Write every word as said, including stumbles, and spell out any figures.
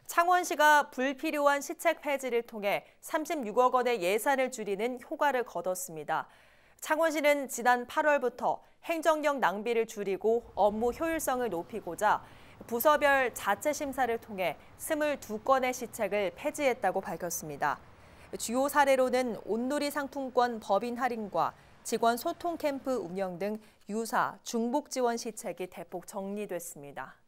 창원시가 불필요한 시책 폐지를 통해 삼십육억 원의 예산을 줄이는 효과를 거뒀습니다. 창원시는 지난 팔월부터 행정력 낭비를 줄이고 업무 효율성을 높이고자 부서별 자체 심사를 통해 이십이 건의 시책을 폐지했다고 밝혔습니다. 주요 사례로는 온누리 상품권 법인 할인과 직원 소통 캠프 운영 등 유사, 중복 지원 시책이 대폭 정리됐습니다.